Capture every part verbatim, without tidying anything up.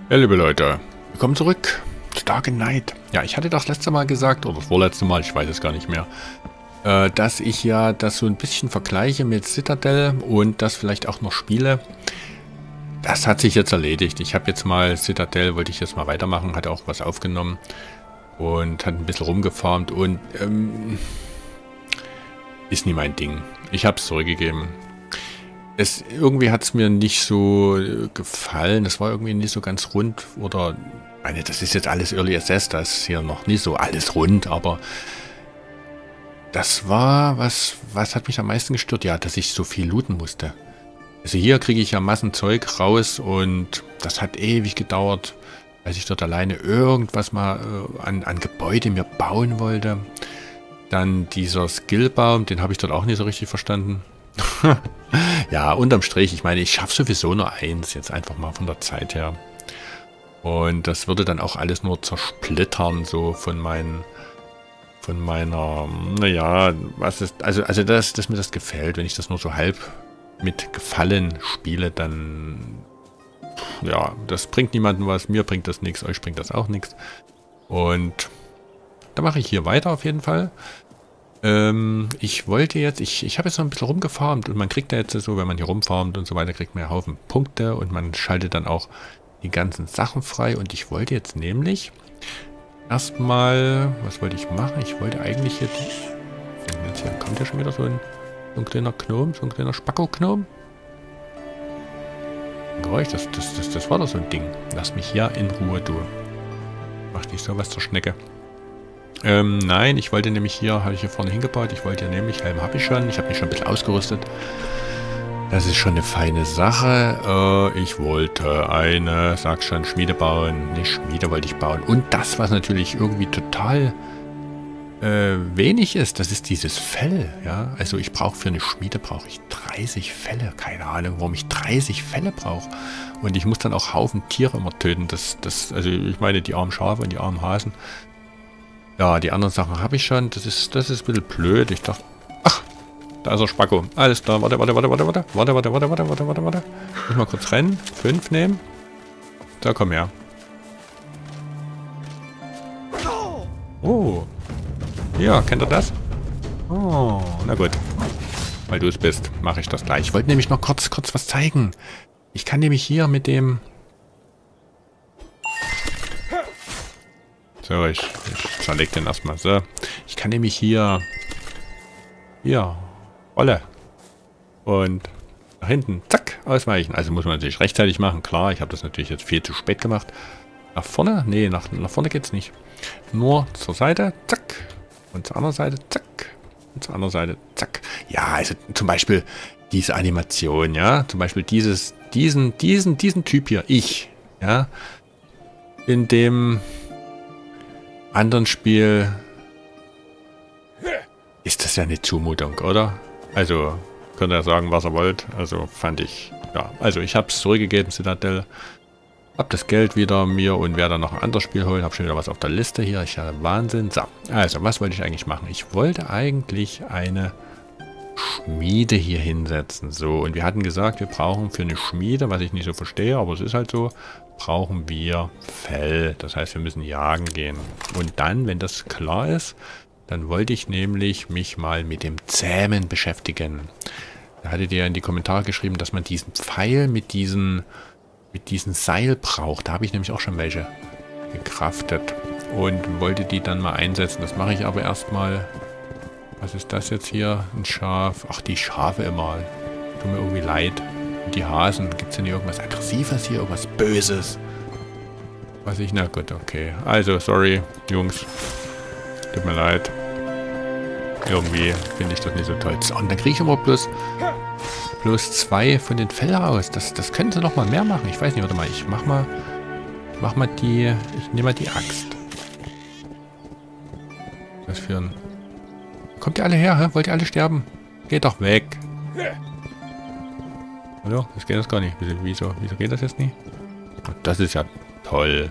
Ja, liebe Leute, willkommen zurück zu Dark Knight. Ja, ich hatte das letzte Mal gesagt, oder das vorletzte Mal, ich weiß es gar nicht mehr, äh, dass ich ja das so ein bisschen vergleiche mit Citadel und das vielleicht auch noch spiele. Das hat sich jetzt erledigt. Ich habe jetzt mal Citadel, wollte ich jetzt mal weitermachen, hatte auch was aufgenommen und hat ein bisschen rumgefarmt und ähm, ist nie mein Ding. Ich habe es zurückgegeben. Es, irgendwie hat es mir nicht so gefallen. Es war irgendwie nicht so ganz rund. Oder, meine, das ist jetzt alles Early Access, das ist hier noch nicht so alles rund, aber das war, was, was hat mich am meisten gestört? Ja, dass ich so viel looten musste. Also hier kriege ich ja Massen Zeug raus und das hat ewig gedauert, als ich dort alleine irgendwas mal äh, an, an Gebäude mir bauen wollte. Dann dieser Skillbaum, den habe ich dort auch nicht so richtig verstanden. Ja, unterm Strich, ich meine, ich schaffe sowieso nur eins, jetzt einfach mal von der Zeit her. Und das würde dann auch alles nur zersplittern, so von meinen, von meiner, naja, was ist, also, also dass, dass mir das gefällt, wenn ich das nur so halb mit Gefallen spiele, dann, ja, das bringt niemandem was, mir bringt das nichts, euch bringt das auch nichts. Und da mache ich hier weiter auf jeden Fall. Ähm, ich wollte jetzt, ich, ich habe jetzt noch ein bisschen rumgefarmt und man kriegt da jetzt so, wenn man hier rumfarmt und so weiter, kriegt man ja Haufen Punkte und man schaltet dann auch die ganzen Sachen frei und ich wollte jetzt nämlich erstmal, was wollte ich machen? Ich wollte eigentlich jetzt, jetzt hier kommt ja schon wieder so ein, so ein kleiner Gnome, so ein kleiner Spacko-Gnome. Geräusch, das, das, das, das war doch so ein Ding. Lass mich hier in Ruhe, du. Mach nicht sowas zur Schnecke. Ähm, nein, ich wollte nämlich hier, habe ich hier vorne hingebaut, ich wollte ja nämlich, Helm habe ich schon, ich habe mich schon ein bisschen ausgerüstet. Das ist schon eine feine Sache. Äh, ich wollte eine, sag schon, Schmiede bauen. Nicht Schmiede wollte ich bauen. Und das, was natürlich irgendwie total äh, wenig ist, das ist dieses Fell. Ja? Also ich brauche für eine Schmiede, brauche ich dreißig Felle. Keine Ahnung, warum ich dreißig Felle brauche. Und ich muss dann auch Haufen Tiere immer töten. Das, das, also ich meine die armen Schafe und die armen Hasen. Ja, die anderen Sachen habe ich schon. Das ist, das ist ein bisschen blöd. Ich dachte, ach, da ist er Spacko. Alles klar. Warte, warte, warte, warte, warte. Warte, warte, warte, warte, warte, warte, warte. Muss mal kurz rennen. Fünf nehmen. Da, komm her. Oh. Ja, kennt ihr das? Oh, na gut. Weil du es bist, mache ich das gleich. Ich wollte nämlich noch kurz, kurz was zeigen. Ich kann nämlich hier mit dem... So, ich, ich zerleg den erstmal. So. Ich kann nämlich hier... Hier. Rolle. Und nach hinten. Zack. Ausweichen. Also muss man natürlich rechtzeitig machen. Klar, ich habe das natürlich jetzt viel zu spät gemacht. Nach vorne? Nee, nach, nach vorne geht's nicht. Nur zur Seite. Zack. Und zur anderen Seite. Zack. Und zur anderen Seite. Zack. Ja, also zum Beispiel diese Animation. Ja. Zum Beispiel dieses, diesen, diesen, diesen Typ hier. Ich. Ja. In dem... anderen Spiel ist das ja eine Zumutung, oder? Also, könnt ihr ja sagen, was ihr wollt. Also, fand ich, ja. Also, ich habe es zurückgegeben, Citadel. Hab das Geld wieder mir und werde dann noch ein anderes Spiel holen. Hab schon wieder was auf der Liste hier. Ich habe Wahnsinn. So, also, was wollte ich eigentlich machen? Ich wollte eigentlich eine Schmiede hier hinsetzen. So, und wir hatten gesagt, wir brauchen für eine Schmiede, was ich nicht so verstehe, aber es ist halt so, brauchen wir Fell. Das heißt, wir müssen jagen gehen. Und dann, wenn das klar ist, dann wollte ich nämlich mich mal mit dem Zähmen beschäftigen. Da hattet ihr in die Kommentare geschrieben, dass man diesen Pfeil mit diesen, mit diesen Seil braucht. Da habe ich nämlich auch schon welche gecraftet. Und wollte die dann mal einsetzen. Das mache ich aber erstmal. Was ist das jetzt hier? Ein Schaf. Ach, die Schafe immer. Tut mir irgendwie leid. Und die Hasen. Gibt es denn hier irgendwas Aggressives hier? Irgendwas Böses? Weiß ich? Na gut, okay. Also, sorry, Jungs. Tut mir leid. Irgendwie finde ich das nicht so toll. So, und dann kriege ich aber bloß, bloß zwei von den Fellen raus. Das, das können sie noch mal mehr machen. Ich weiß nicht, warte mal. Ich mach mal, ich mach mal die, ich nehme mal die Axt. Was für ein... Kommt ihr alle her, hä? Wollt ihr alle sterben? Geht doch weg. Hallo? Das geht das gar nicht. Wieso, wieso geht das jetzt nicht? Das ist ja toll.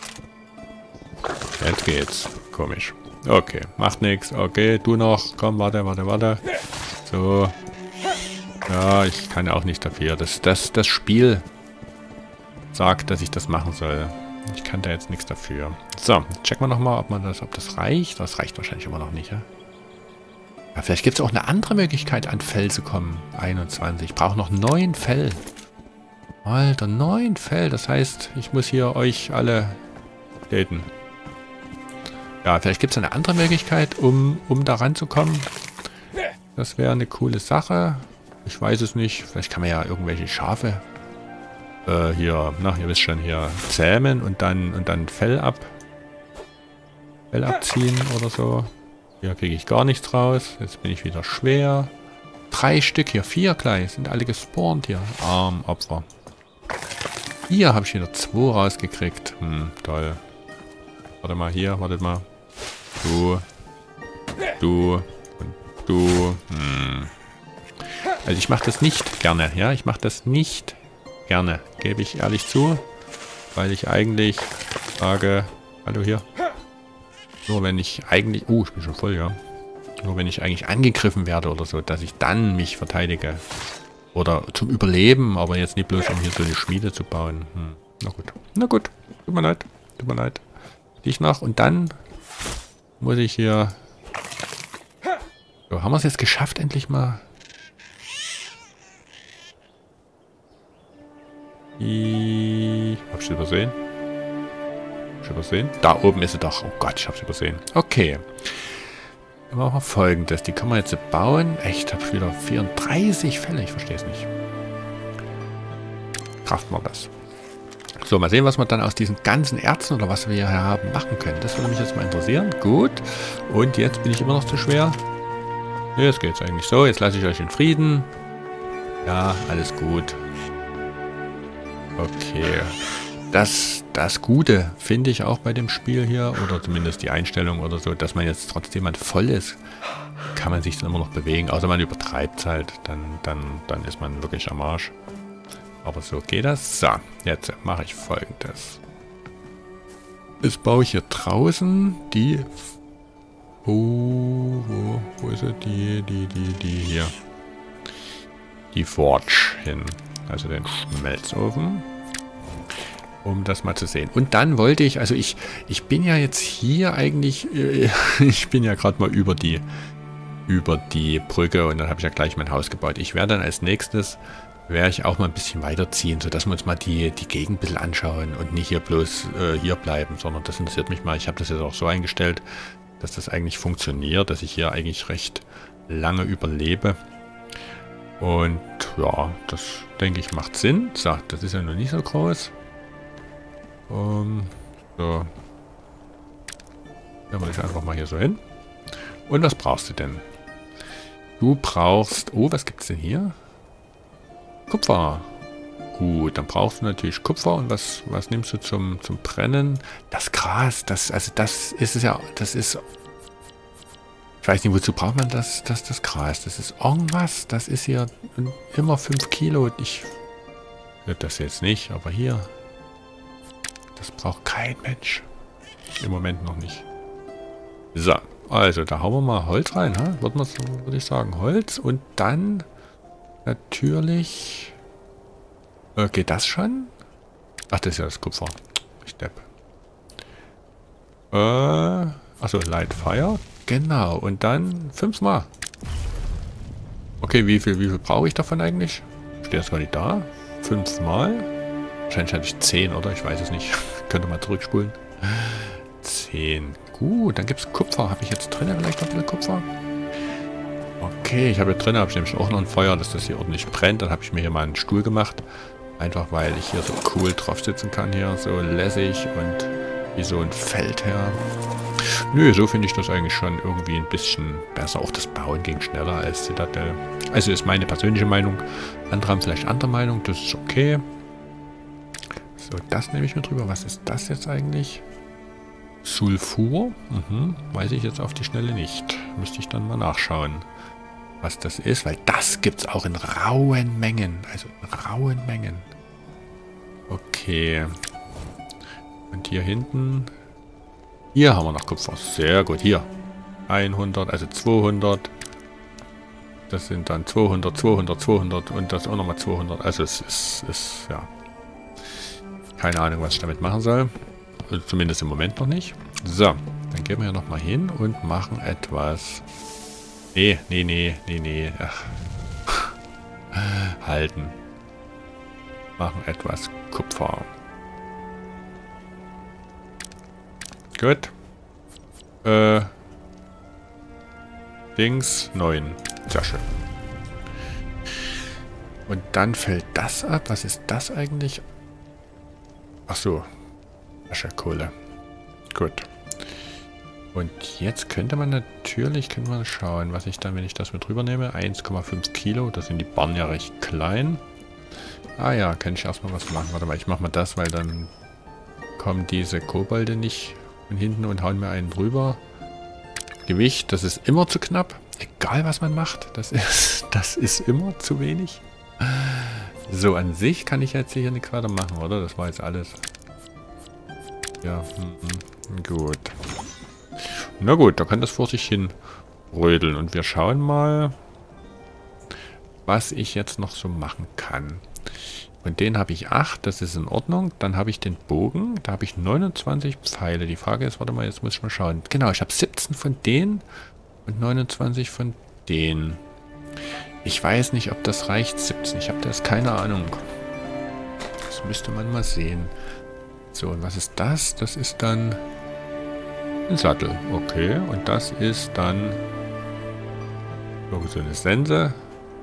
Jetzt geht's. Komisch. Okay, macht nichts. Okay, du noch. Komm, warte, warte, warte. So. Ja, ich kann ja auch nicht dafür. Das, das, das Spiel sagt, dass ich das machen soll. Ich kann da jetzt nichts dafür. So, checken wir nochmal, ob man das, ob das reicht. Das reicht wahrscheinlich immer noch nicht, ja? Ja, vielleicht gibt es auch eine andere Möglichkeit, an Fell zu kommen. einundzwanzig. Ich brauche noch neun Fell. Alter, neun Fell. Das heißt, ich muss hier euch alle daten. Ja, vielleicht gibt es eine andere Möglichkeit, um, um da ranzukommen. Das wäre eine coole Sache. Ich weiß es nicht. Vielleicht kann man ja irgendwelche Schafe äh, hier, na, ihr wisst schon, hier zähmen und dann und dann Fell ab. Fell abziehen oder so. Hier kriege ich gar nichts raus. Jetzt bin ich wieder schwer. Drei Stück hier, vier gleich. Sind alle gespawnt hier. Arm, Opfer. Hier habe ich wieder zwei rausgekriegt. Hm, toll. Warte mal, hier, wartet mal. Du. Du. Und du. Hm. Also ich mache das nicht gerne, ja. Ich mache das nicht gerne. Gebe ich ehrlich zu. Weil ich eigentlich sage... Hallo hier. Nur wenn ich eigentlich... Uh, ich bin schon voll, ja. Nur wenn ich eigentlich angegriffen werde oder so, dass ich dann mich verteidige. Oder zum Überleben, aber jetzt nicht bloß, um hier so eine Schmiede zu bauen. Hm. Na gut. Na gut. Tut mir leid. Tut mir leid. Ich noch. Und dann muss ich hier... So, haben wir es jetzt geschafft, endlich mal... Ich... Hab ich übersehen? Hab ich übersehen? Da oben ist sie doch. Oh Gott, ich hab's übersehen. Okay. Dann machen wir Folgendes. Die können wir jetzt bauen. Echt, hab ich wieder vierunddreißig Fälle. Ich verstehe es nicht. Kraften wir das. So, mal sehen, was wir dann aus diesen ganzen Erzen oder was wir hier haben machen können. Das würde mich jetzt mal interessieren. Gut. Und jetzt bin ich immer noch zu schwer. Ne, jetzt geht's eigentlich so. Jetzt lasse ich euch in Frieden. Ja, alles gut. Okay. Das, das Gute finde ich auch bei dem Spiel hier, oder zumindest die Einstellung oder so, dass man jetzt trotzdem man voll ist, kann man sich dann immer noch bewegen. Außer man übertreibt es halt, dann, dann, dann ist man wirklich am Arsch. Aber so geht das. So, jetzt mache ich Folgendes. Jetzt baue ich hier draußen die... Oh, wo, wo ist sie? Die, die, die, die hier. Die Forge hin. Also den Schmelzofen. Um das mal zu sehen. Und dann wollte ich, also ich, ich bin ja jetzt hier eigentlich, äh, ich bin ja gerade mal über die, über die Brücke und dann habe ich ja gleich mein Haus gebaut. Ich werde dann als nächstes, werde ich auch mal ein bisschen weiterziehen, sodass wir uns mal die, die Gegend ein bisschen anschauen und nicht hier bloß äh, hier bleiben, sondern das interessiert mich mal. Ich habe das jetzt auch so eingestellt, dass das eigentlich funktioniert, dass ich hier eigentlich recht lange überlebe. Und ja, das denke ich macht Sinn. So, das ist ja noch nicht so groß. Um, so. Dann mache ich einfach mal hier so hin. Und was brauchst du denn? Du brauchst... Oh, was gibt es denn hier? Kupfer. Gut, dann brauchst du natürlich Kupfer. Und was, was nimmst du zum, zum Brennen? Das Gras, das, also das ist es ja, das ist... Ich weiß nicht, wozu braucht man das, das, das Gras? Das ist irgendwas, das ist hier immer fünf Kilo. Ich würde das jetzt nicht, aber hier... Das braucht kein Mensch. Im Moment noch nicht. So, also da hauen wir mal Holz rein, ha? Würde, würde ich sagen, Holz. Und dann natürlich... Äh, geht das schon? Ach, das ist ja das Kupfer. Ich depp. Äh, achso, Light Fire. Genau, und dann fünfmal. Okay, wie viel, wie viel brauche ich davon eigentlich? Steht das gar nicht da? Fünfmal? Wahrscheinlich hatte ich zehn, oder? Ich weiß es nicht. Könnte mal zurückspulen. zehn. Gut, dann gibt es Kupfer. Habe ich jetzt drin vielleicht noch ein bisschen Kupfer? Okay, ich habe hier drin, habe ich nämlich auch noch ein Feuer, dass das hier ordentlich brennt. Dann habe ich mir hier mal einen Stuhl gemacht. Einfach weil ich hier so cool drauf sitzen kann hier. So lässig und wie so ein Feldherr. Nö, so finde ich das eigentlich schon irgendwie ein bisschen besser. Auch das Bauen ging schneller als Citadel. Also ist meine persönliche Meinung. Andere haben vielleicht andere Meinung. Das ist okay. So, das nehme ich mir drüber. Was ist das jetzt eigentlich? Sulfur? Mhm. Weiß ich jetzt auf die Schnelle nicht. Müsste ich dann mal nachschauen, was das ist. Weil das gibt es auch in rauen Mengen. Also in rauen Mengen. Okay. Und hier hinten... Hier haben wir noch Kupfer. Sehr gut. Hier. hundert, also zweihundert. Das sind dann zweihundert, zweihundert, zweihundert und das auch nochmal zweihundert. Also es ist, ist ja... Keine Ahnung, was ich damit machen soll. Also zumindest im Moment noch nicht. So, dann gehen wir ja nochmal hin und machen etwas... Nee, nee, nee, nee, nee. Ach. Halten. Machen etwas Kupfer. Gut. Äh. Dings neun. Sehr schön. Und dann fällt das ab. Was ist das eigentlich? Ach so. Ascherkohle. Gut. Und jetzt könnte man natürlich, könnte man schauen, was ich dann, wenn ich das mit rüber nehme. eins Komma fünf Kilo. Das sind die Barren ja recht klein. Ah ja, kann ich erstmal was machen. Warte mal, ich mache mal das, weil dann kommen diese Kobolde nicht von hinten und hauen mir einen drüber. Gewicht, das ist immer zu knapp. Egal, was man macht. Das ist, das ist immer zu wenig. So, an sich kann ich jetzt hier nichts weiter machen, oder? Das war jetzt alles. Ja, hm, gut. Na gut, da kann das vor sich hin rödeln. Und wir schauen mal, was ich jetzt noch so machen kann. Von denen habe ich acht, das ist in Ordnung. Dann habe ich den Bogen, da habe ich neunundzwanzig Pfeile. Die Frage ist, warte mal, jetzt muss ich mal schauen. Genau, ich habe siebzehn von denen und neunundzwanzig von denen. Ich weiß nicht, ob das reicht, siebzehn. Ich habe da jetzt keine Ahnung. Das müsste man mal sehen. So, und was ist das? Das ist dann ein Sattel. Okay, und das ist dann so eine Sense.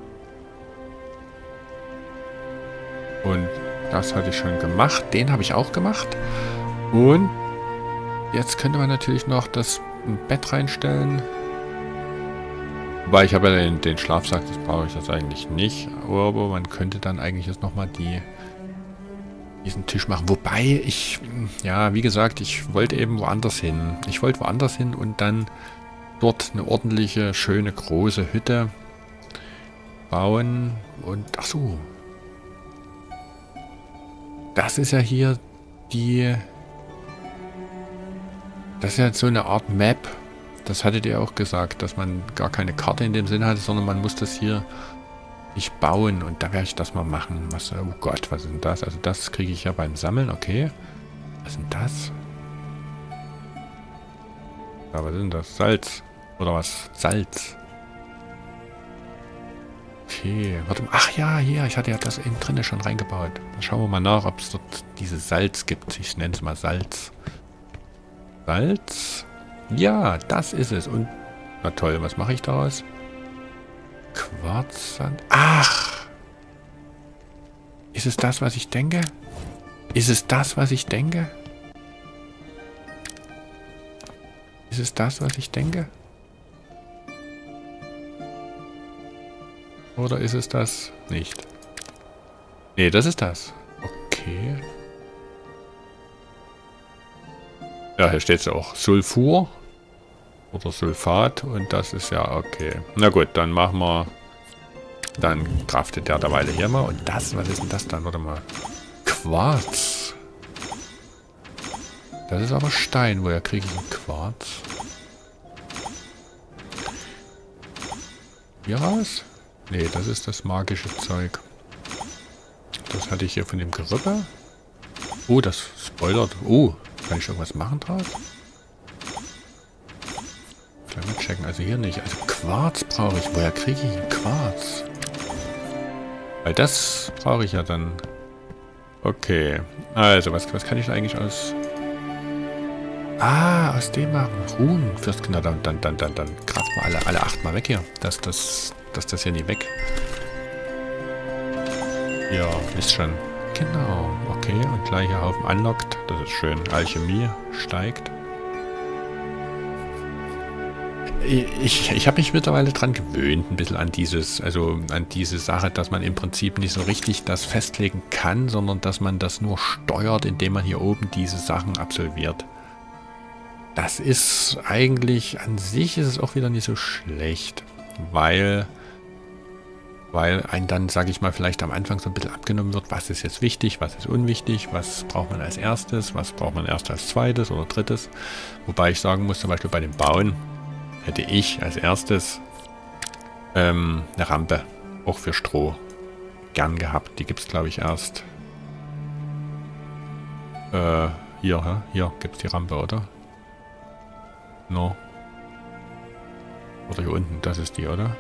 Und das hatte ich schon gemacht. Den habe ich auch gemacht. Und jetzt könnte man natürlich noch das Bett reinstellen. Wobei ich habe ja den, den Schlafsack, das brauche ich jetzt eigentlich nicht. Aber man könnte dann eigentlich jetzt nochmal die, diesen Tisch machen. Wobei ich, ja, wie gesagt, ich wollte eben woanders hin. Ich wollte woanders hin und dann dort eine ordentliche, schöne, große Hütte bauen. Und, ach so. Das ist ja hier die... Das ist ja so eine Art Map. Das hattet ihr auch gesagt, dass man gar keine Karte in dem Sinn hatte, sondern man muss das hier nicht bauen. Und da werde ich das mal machen. Was, oh Gott, was ist denn das? Also das kriege ich ja beim Sammeln, okay. Was ist denn das? Ja, was ist denn das? Salz. Oder was? Salz. Okay, warte mal. Ach ja, hier, ich hatte ja das innen drinne schon reingebaut. Dann schauen wir mal nach, ob es dort dieses Salz gibt. Ich nenne es mal Salz. Salz? Ja, das ist es. Und, na toll, was mache ich daraus? Quarzsand. Ach! Ist es das, was ich denke? Ist es das, was ich denke? Ist es das, was ich denke? Oder ist es das nicht? Nee, das ist das. Okay. Ja, hier steht es auch Sulfur oder Sulfat und das ist ja okay. Na gut, dann machen wir, dann kraftet der derweil hier mal. Und das, was ist denn das dann? Warte mal. Quarz. Das ist aber Stein. Woher kriege ich einen Quarz? Hier raus? Nee, das ist das magische Zeug. Das hatte ich hier von dem Gerippe. Oh, das spoilert. Oh, kann ich irgendwas machen draus? Gleich mal checken. Also hier nicht. Also Quarz brauche ich. Woher kriege ich einen Quarz? Weil das brauche ich ja dann. Okay. Also, was, was kann ich da eigentlich aus... Ah, aus dem machen. Ruhen. Fürs Kinder. Dann, dann, dann, dann, dann kraft mal alle, alle acht mal weg hier. Dass das, dass das hier nie weg... Ja, ist schon. Genau. Okay, und gleicher Haufen unlocked. Das ist schön. Alchemie steigt. Ich, ich habe mich mittlerweile dran gewöhnt, ein bisschen an dieses, also an diese Sache, dass man im Prinzip nicht so richtig das festlegen kann, sondern dass man das nur steuert, indem man hier oben diese Sachen absolviert. Das ist eigentlich, an sich ist es auch wieder nicht so schlecht, weil, weil ein dann, sage ich mal, vielleicht am Anfang so ein bisschen abgenommen wird, was ist jetzt wichtig, was ist unwichtig, was braucht man als erstes, was braucht man erst als zweites oder drittes. Wobei ich sagen muss, zum Beispiel bei dem Bauen, hätte ich als erstes ähm, eine Rampe, auch für Stroh, gern gehabt. Die gibt es, glaube ich, erst Äh, hier, hä? Hier gibt es die Rampe, oder? No. Oder hier unten, das ist die, oder?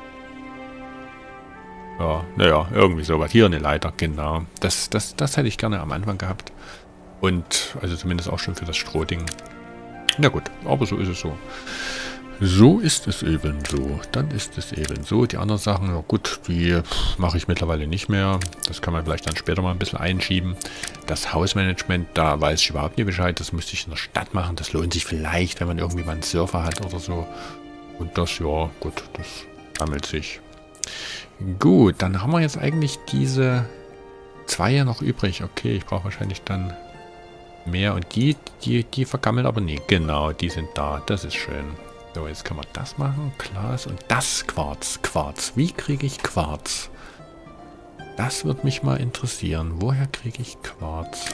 Ja, naja, irgendwie sowas. Hier eine Leiter, genau. Das, das, das hätte ich gerne am Anfang gehabt. Und, also zumindest auch schon für das Strohding. Na gut, aber so ist es so. So ist es eben so. Dann ist es eben so. Die anderen Sachen, ja gut, die mache ich mittlerweile nicht mehr. Das kann man vielleicht dann später mal ein bisschen einschieben. Das Hausmanagement, da weiß ich überhaupt nicht Bescheid. Das müsste ich in der Stadt machen. Das lohnt sich vielleicht, wenn man irgendwie mal einen Surfer hat oder so. Und das, ja, gut, das sammelt sich. Gut, dann haben wir jetzt eigentlich diese zwei ja noch übrig. Okay, ich brauche wahrscheinlich dann mehr. Und die, die, die vergammeln aber nie. Genau, die sind da. Das ist schön. So, jetzt können wir das machen. Glas und das Quarz. Quarz. Wie kriege ich Quarz? Das würde mich mal interessieren. Woher kriege ich Quarz?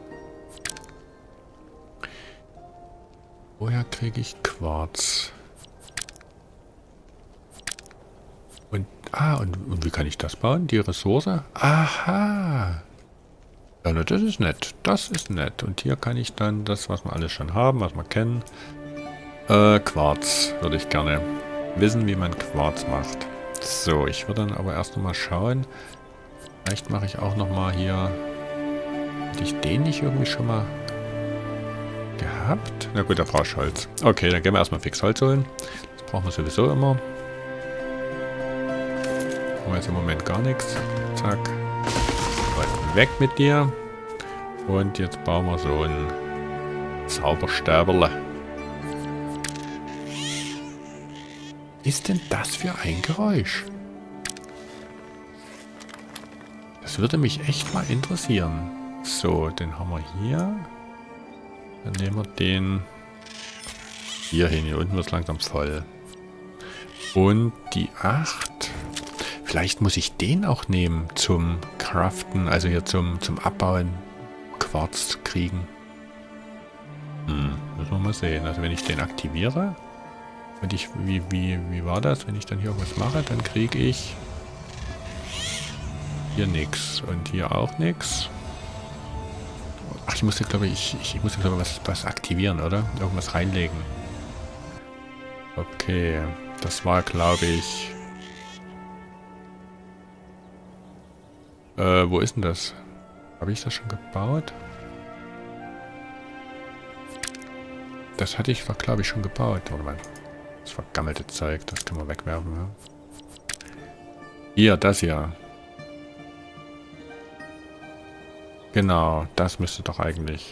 Woher kriege ich Quarz? Und, ah, und, und wie kann ich das bauen? Die Ressource? Aha. Ja, na, das ist nett. Das ist nett. Und hier kann ich dann das, was wir alles schon haben, was wir kennen. Äh, Quarz würde ich gerne wissen, wie man Quarz macht. So, ich würde dann aber erst noch mal schauen. Vielleicht mache ich auch noch mal hier... Hätte ich den nicht irgendwie schon mal gehabt? Na gut, da brauche ich Holz. Okay, dann gehen wir erstmal fix Holz holen. Das brauchen wir sowieso immer. Haben wir jetzt im Moment gar nichts. Zack. Weg mit dir. Und jetzt bauen wir so ein Zauberstäberle. Was ist denn das für ein Geräusch? Das würde mich echt mal interessieren. So, den haben wir hier. Dann nehmen wir den hier hin. Hier unten wird es langsam voll. Und die acht. Vielleicht muss ich den auch nehmen zum Craften, also hier zum, zum Abbauen, Quarz zu kriegen. Hm, müssen wir mal sehen. Also wenn ich den aktiviere, und ich, wie, wie, wie war das? Wenn ich dann hier was mache, dann kriege ich hier nichts und hier auch nichts. Ach, ich musste, glaube ich, ich, ich musste, glaube ich, was, was aktivieren, oder? Irgendwas reinlegen. Okay, das war, glaube ich... Äh, wo ist denn das? Habe ich das schon gebaut? Das hatte ich doch, glaube ich, schon gebaut. Warte mal. Das vergammelte Zeug, das können wir wegwerfen. Ja? Hier, das hier. Genau, das müsste doch eigentlich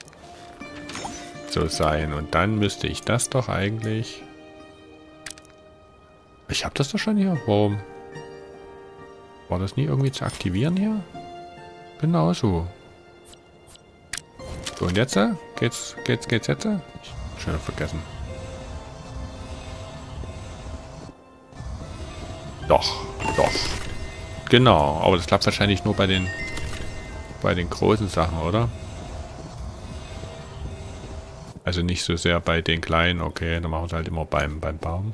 so sein. Und dann müsste ich das doch eigentlich... Ich habe das doch schon hier. Warum? War das nie irgendwie zu aktivieren hier? Genau so. So, und jetzt? Geht's, geht's, geht's jetzt? Ich schon vergessen. Doch, doch. Genau, aber das klappt wahrscheinlich nur bei den bei den großen Sachen, oder? Also nicht so sehr bei den kleinen. Okay, dann machen wir es halt immer beim, beim Baum.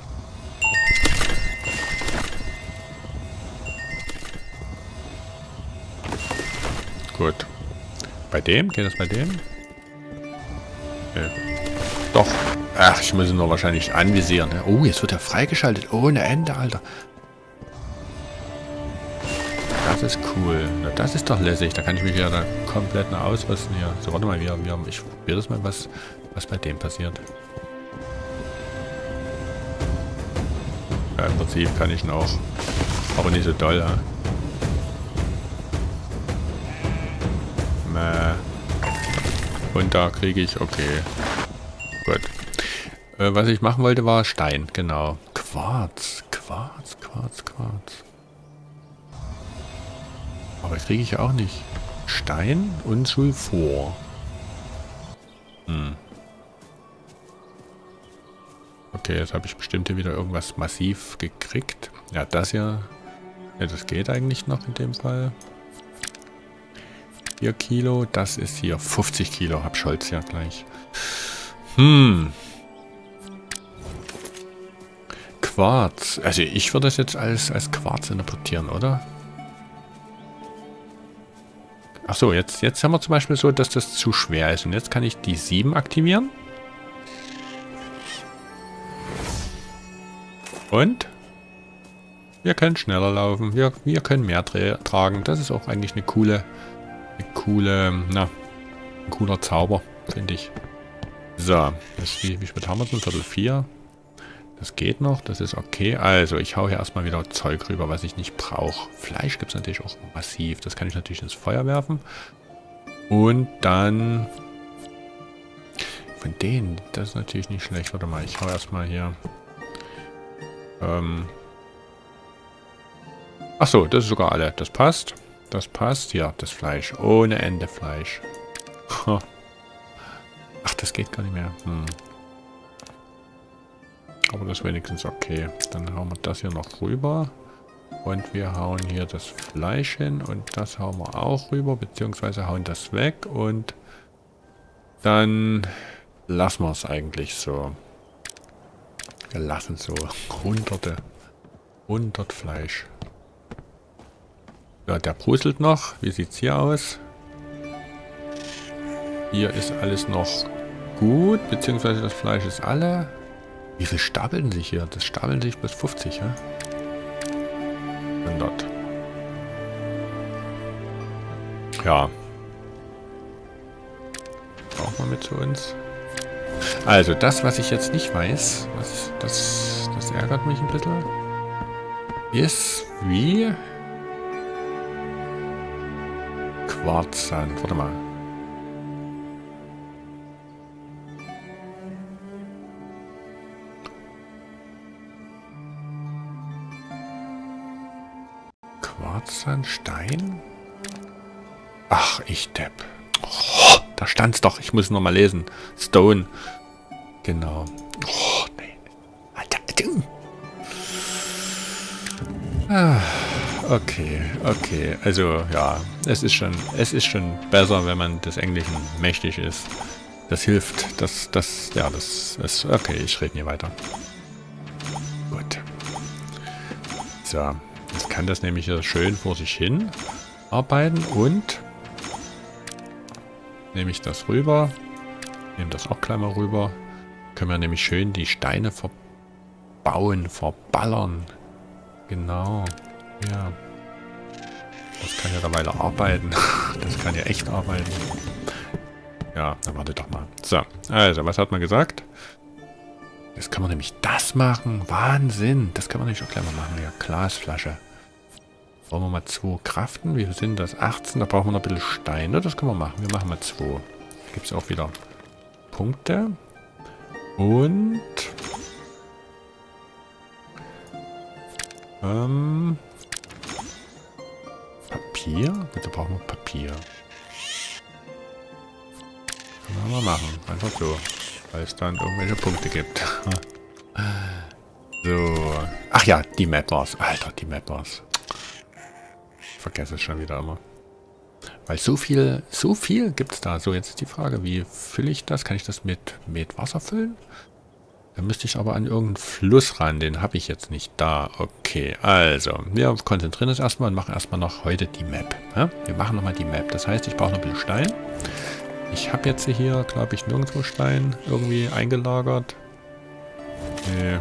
Gut. Bei dem? Geht das bei dem? Okay. Doch. Ach, ich muss ihn nur wahrscheinlich anvisieren. Oh, jetzt wird er freigeschaltet. Ohne Ende, Alter. Das ist cool. Na, das ist doch lässig. Da kann ich mich ja da komplett noch ausrüsten hier. So, warte mal, wir, wir, ich probiere das mal, was, was bei dem passiert. Ja, im Prinzip kann ich ihn auch. Aber nicht so doll, ja. Und da kriege ich, okay. Gut. Äh, was ich machen wollte, war Stein, genau. Quarz, Quarz, Quarz, Quarz. Aber kriege ich ja auch nicht. Stein und Sulfur. Hm. Okay, jetzt habe ich bestimmt hier wieder irgendwas massiv gekriegt. Ja, das hier. Ja, das geht eigentlich noch in dem Fall. vier Kilo, das ist hier fünfzig Kilo, hab Scholz ja gleich. Hm. Quarz. Also ich würde das jetzt als, als Quarz interpretieren, oder? Ach Achso, jetzt, jetzt haben wir zum Beispiel so, dass das zu schwer ist. Und jetzt kann ich die sieben aktivieren. Und wir können schneller laufen. Wir, wir können mehr tra tragen. Das ist auch eigentlich eine coole, eine coole, na, ein cooler Zauber, finde ich. So, das, wie, wie spät haben wir es? Ein Viertel vier. Das geht noch, das ist okay. Also, ich hau hier erstmal wieder Zeug rüber, was ich nicht brauche. Fleisch gibt es natürlich auch massiv. Das kann ich natürlich ins Feuer werfen. Und dann... Von denen, das ist natürlich nicht schlecht. Warte mal, ich hau erstmal hier... Ähm... Achso, das ist sogar alle. Das passt. Das passt. Ja, das Fleisch. Ohne Ende Fleisch. Ach, das geht gar nicht mehr. Hm. Aber das ist wenigstens okay. Dann hauen wir das hier noch rüber. Und wir hauen hier das Fleisch hin. Und das hauen wir auch rüber. Beziehungsweise hauen das weg. Und dann lassen wir es eigentlich so. Wir lassen so hunderte. hundert Fleisch. Ja, der bruselt noch. Wie sieht es hier aus? Hier ist alles noch gut. Beziehungsweise das Fleisch ist alle. Wie viel stapeln sich hier? Das stapeln sich bis fünfzig, ja? hundert. Ja. Brauchen wir mit zu uns. Also, das, was ich jetzt nicht weiß, was, das, das ärgert mich ein bisschen, ist wie Quarzsand. Warte mal. Quarzsandstein? Ach, ich Depp. Oh, da stand's doch. Ich muss noch mal lesen. Stone. Genau. Oh, nee. Ah, okay, okay. Also, ja. Es ist schon, es ist schon besser, wenn man des Englischen mächtig ist. Das hilft. Das, das, ja, das ist... Okay, ich rede nie weiter. Gut. So. Jetzt kann das nämlich hier schön vor sich hin arbeiten und nehme ich das rüber, nehme das auch gleich mal rüber, können wir nämlich schön die Steine verbauen, verballern. Genau, ja. Das kann ja derweil arbeiten. Das kann ja echt arbeiten. Ja, dann warte doch mal. So, also, was hat man gesagt? Jetzt kann man nämlich das machen. Wahnsinn. Das kann man nämlich auch gleich mal machen. Ja, Glasflasche. Wollen wir mal zwei craften? Wie viel sind das? achtzehn. Da brauchen wir noch ein bisschen Steine. Das können wir machen. Wir machen mal zwei. Da gibt es auch wieder Punkte. Und... Ähm... Papier? Bitte brauchen wir Papier. Können wir mal machen. Einfach so. Weil es dann irgendwelche Punkte gibt. So. Ach ja, die Map war's. Alter, die Map war's. Ich vergesse es schon wieder immer. Weil so viel, so viel gibt's da. So, jetzt ist die Frage, wie fülle ich das? Kann ich das mit, mit Wasser füllen? Dann müsste ich aber an irgendeinen Fluss ran. Den habe ich jetzt nicht da. Okay, also, wir konzentrieren uns erstmal und machen erstmal noch heute die Map. Ja? Wir machen nochmal die Map. Das heißt, ich brauche noch ein bisschen Stein. Ich habe jetzt hier, glaube ich, nirgendwo Stein irgendwie eingelagert. Nee.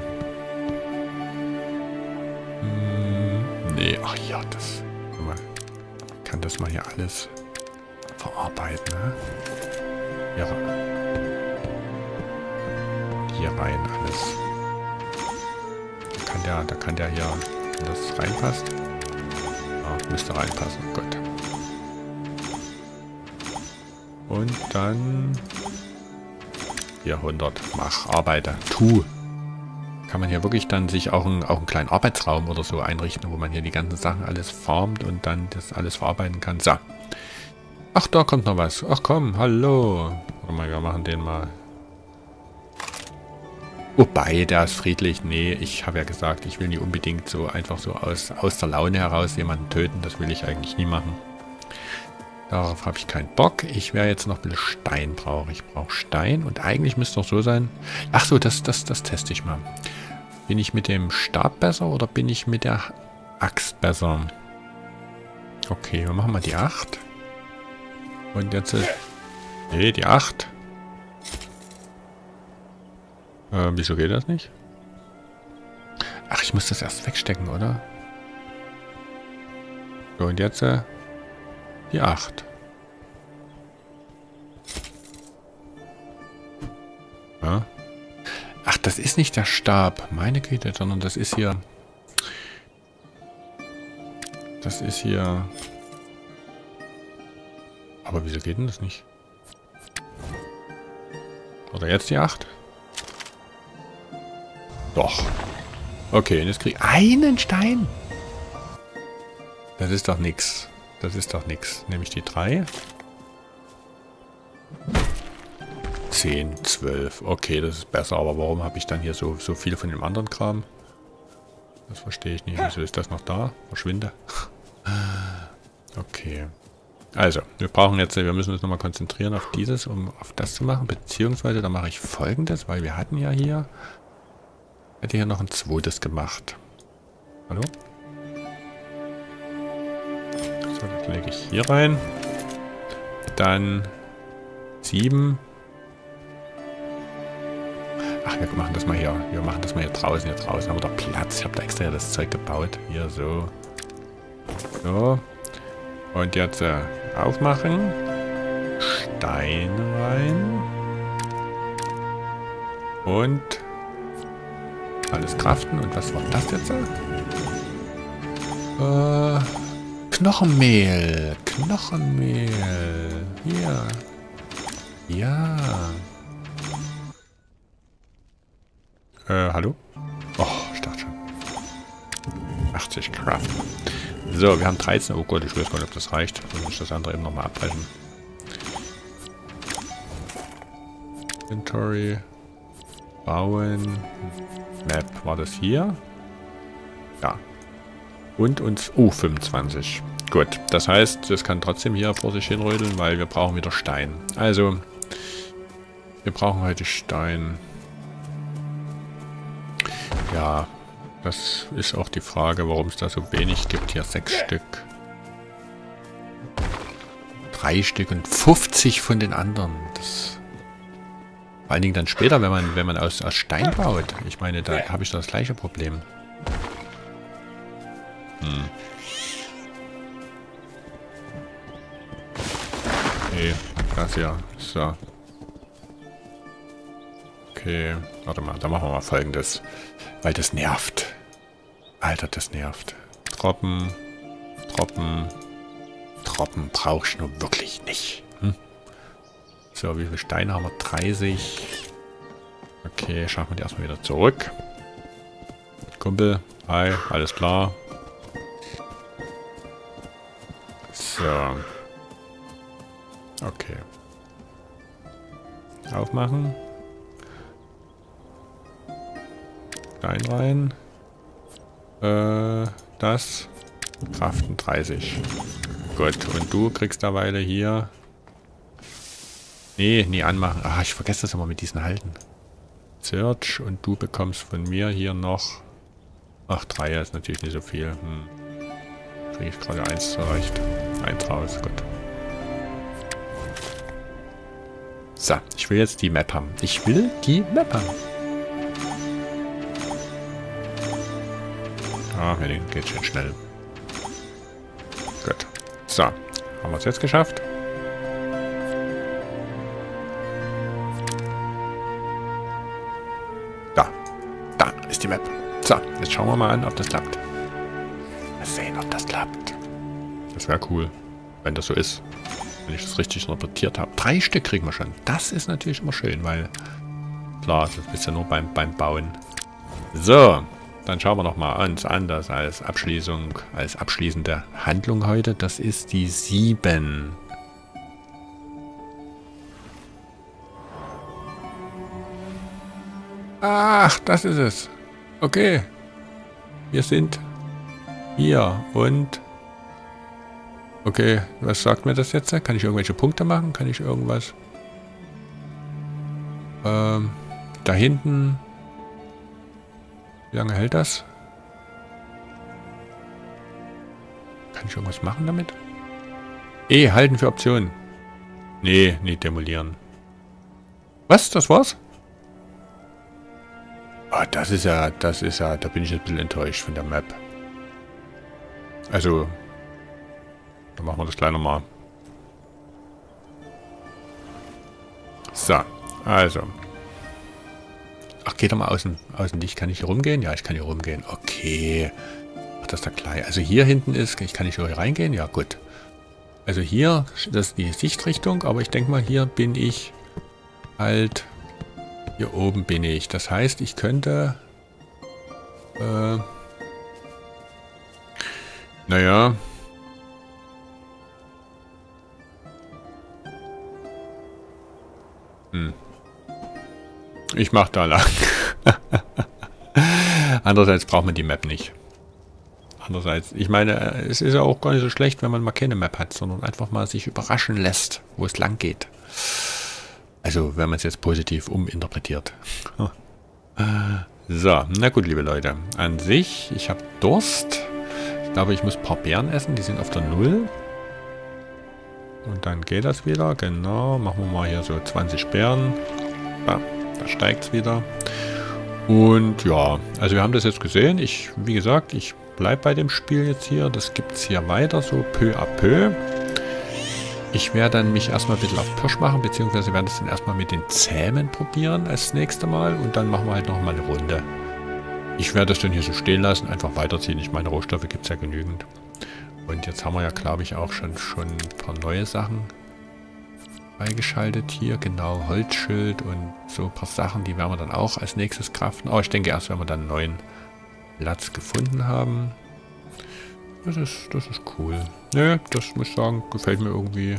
Hm, nee, ach ja, das... Ich kann das mal hier alles verarbeiten, ne? Hier, hier rein alles. Da kann der, da kann der hier, wenn das reinpasst. Ja, müsste reinpassen, gut. Und dann hier hundert. Mach, arbeite, tu. Kann man hier wirklich dann sich auch, ein, auch einen kleinen Arbeitsraum oder so einrichten, wo man hier die ganzen Sachen alles farmt und dann das alles verarbeiten kann. So. Ach, da kommt noch was. Ach komm, hallo. Warte mal, wir machen den mal. Wobei, der ist friedlich. Nee, ich habe ja gesagt, ich will nie unbedingt so einfach so aus, aus der Laune heraus jemanden töten. Das will ich eigentlich nie machen. Darauf habe ich keinen Bock. Ich werde jetzt noch ein bisschen Stein brauchen. Ich brauche Stein und eigentlich müsste es doch so sein. Ach so, das, das, das teste ich mal. Bin ich mit dem Stab besser oder bin ich mit der Axt besser? Okay, wir machen mal die acht. Und jetzt ist... Nee, die acht. Äh, wieso geht das nicht? Ach, ich muss das erst wegstecken, oder? So, und jetzt äh, die acht. Ja. Ach, das ist nicht der Stab. Meine Güte, sondern das ist hier... Das ist hier... Aber wieso geht denn das nicht? Oder jetzt die acht? Doch. Okay, und jetzt krieg ich einen Stein. Das ist doch nix. Das ist doch nix. Nehme ich die drei. zehn, zwölf. Okay, das ist besser. Aber warum habe ich dann hier so, so viel von dem anderen Kram? Das verstehe ich nicht. Wieso ist das noch da? Verschwinde. Okay. Also, wir brauchen jetzt, wir müssen uns nochmal konzentrieren auf dieses, um auf das zu machen. Beziehungsweise, da mache ich Folgendes, weil wir hatten ja hier, hätte hier noch ein zweites gemacht. Hallo? So, das lege ich hier rein. Dann sieben. Ach, wir machen das mal hier. Wir machen das mal hier draußen. Hier draußen haben wir da Platz. Ich habe da extra das Zeug gebaut. Hier so. So. Und jetzt äh, aufmachen. Stein rein. Und alles craften. Und was war das jetzt? Äh, Knochenmehl. Knochenmehl. Hier. Ja. Äh, hallo? Oh, ich dachte schon. achtzig Craft. So, wir haben dreizehn. Oh Gott, ich weiß gar nicht, ob das reicht. Dann muss ich das andere eben nochmal abbrechen. Inventory. Bauen. Map. War das hier? Ja. Und uns... Oh, fünfundzwanzig. Gut. Das heißt, das kann trotzdem hier vor sich hinrödeln, weil wir brauchen wieder Stein. Also, wir brauchen heute Stein. Ja, das ist auch die Frage, warum es da so wenig gibt. Hier sechs Stück. Drei Stück und fünfzig von den anderen. Das vor allen Dingen dann später, wenn man, wenn man aus, aus Stein baut. Ich meine, da habe ich das gleiche Problem. Hm. Okay, das hier. So. Okay, warte mal, da machen wir mal Folgendes. Weil das nervt. Alter, das nervt. Tropfen, Tropfen, Tropfen brauche ich nur wirklich nicht. Hm? So, wie viele Steine haben wir? dreißig. Okay, schaffen wir die erstmal wieder zurück. Kumpel, hi, alles klar. So. Okay. Aufmachen. Stein rein. Äh, das. Kraften dreißig. Gut, und du kriegst derweil hier... Nee, nie anmachen. Ah, ich vergesse das immer mit diesen Halten. Search und du bekommst von mir hier noch... Ach, drei ist natürlich nicht so viel. Hm. Kriege ich gerade eins zurecht. Eins raus, gut. So, ich will jetzt die Map haben. Ich will die Map haben. Ah, ja, den geht schon schnell. Gut. So, haben wir es jetzt geschafft. Da. Da ist die Map. So, jetzt schauen wir mal an, ob das klappt. Mal sehen, ob das klappt. Das wäre cool, wenn das so ist. Wenn ich das richtig interpretiert habe. Drei Stück kriegen wir schon. Das ist natürlich immer schön, weil... Klar, das ist ja nur beim, beim Bauen. So, dann schauen wir noch mal uns an, das als Abschließung, als abschließende Handlung heute. Das ist die sieben. Ach, das ist es. Okay. Wir sind hier und... Okay, was sagt mir das jetzt? Kann ich irgendwelche Punkte machen? Kann ich irgendwas... Ähm, da hinten... Wie lange hält das? Kann ich irgendwas machen damit? E, halten für Optionen. Nee, nicht demolieren. Was? Das war's? Ah, das ist ja, das ist ja, da bin ich jetzt ein bisschen enttäuscht von der Map. Also, dann machen wir das gleich nochmal. So, also. Ach, geht doch mal außen, außen dicht. Kann ich hier rumgehen? Ja, ich kann hier rumgehen. Okay. Ach, das ist da gleich. Also hier hinten ist, ich kann nicht hier reingehen? Ja, gut. Also hier, das ist die Sichtrichtung, aber ich denke mal, hier bin ich halt, hier oben bin ich. Das heißt, ich könnte, äh, naja, hm. Ich mach da lang. Andererseits braucht man die Map nicht. Andererseits, ich meine, es ist ja auch gar nicht so schlecht, wenn man mal keine Map hat, sondern einfach mal sich überraschen lässt, wo es lang geht. Also, wenn man es jetzt positiv uminterpretiert. So, na gut, liebe Leute. An sich, ich habe Durst. Ich glaube, ich muss ein paar Beeren essen, die sind auf der Null. Und dann geht das wieder, genau. Machen wir mal hier so zwanzig Beeren. Ja, da steigt es wieder. Und ja, also wir haben das jetzt gesehen. Ich, wie gesagt, ich bleibe bei dem Spiel jetzt hier. Das gibt es hier weiter, so peu à peu. Ich werde dann mich erstmal ein bisschen auf Pirsch machen, beziehungsweise werden das dann erstmal mit den Zähmen probieren als nächste Mal. Und dann machen wir halt nochmal eine Runde. Ich werde das dann hier so stehen lassen, einfach weiterziehen. Ich meine, Rohstoffe gibt es ja genügend. Und jetzt haben wir ja, glaube ich, auch schon, schon ein paar neue Sachen freigeschaltet hier. Genau, Holzschild und so ein paar Sachen, die werden wir dann auch als nächstes craften. Aber ich denke erst, wenn wir dann einen neuen Platz gefunden haben. Das ist, das ist cool. Ne, das muss ich sagen, gefällt mir irgendwie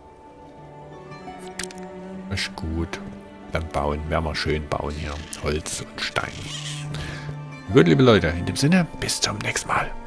echt gut. Dann bauen, werden wir schön bauen hier. Holz und Stein. Gut, liebe Leute, in dem Sinne, bis zum nächsten Mal.